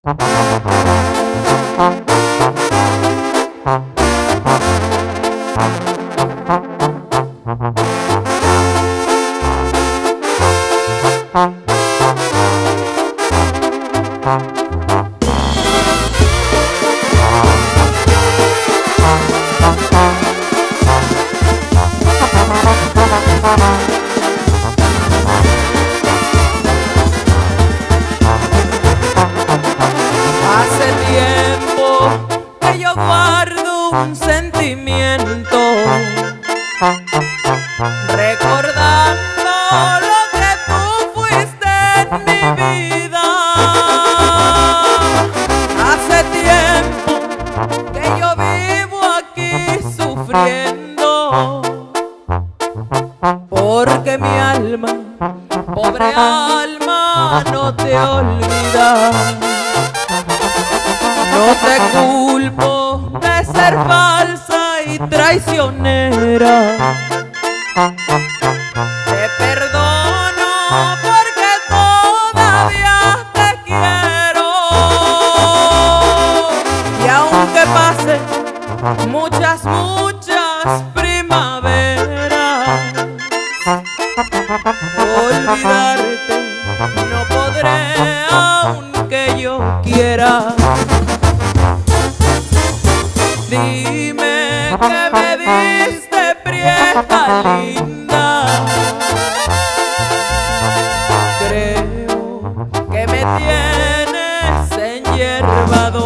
Hace tiempo que yo guardo un sentimiento, recordando lo que tú fuiste en mi vida. Hace tiempo que yo vivo aquí sufriendo, porque mi alma, pobre alma, no te olvida. No te culpo de ser falsa y traicionera. Te perdono porque todavía te quiero. Y aunque pasen muchas primaveras, olvidarte no podré aunque yo quiera. Dime que me diste, prieta linda. Creo que me tienes enyerbado,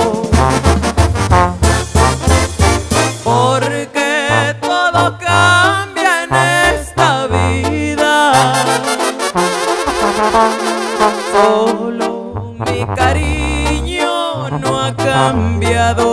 porque todo cambia en esta vida. Solo mi cariño no ha cambiado.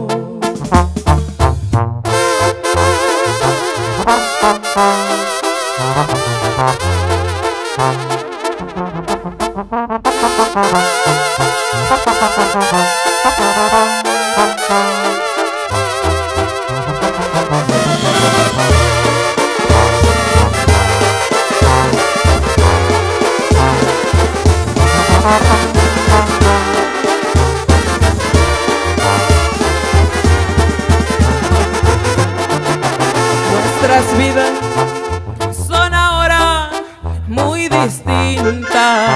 Nuestras vidas son ahora muy distintas.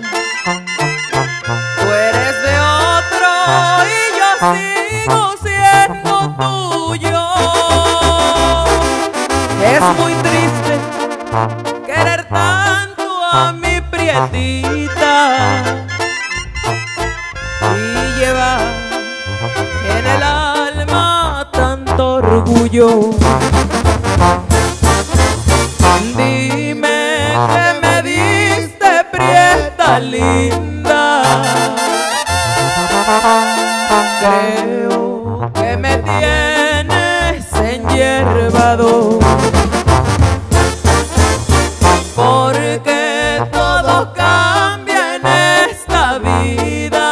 Tú eres de otro y yo sigo siendo tuyo. Es muy triste querer tanto a mi prietita y llevar en el alma tanto orgullo. Dime que me diste, prieta linda. Creo que me tienes enyerbado, porque todo cambia en esta vida.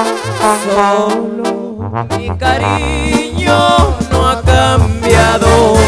Solo mi cariño no ha cambiado.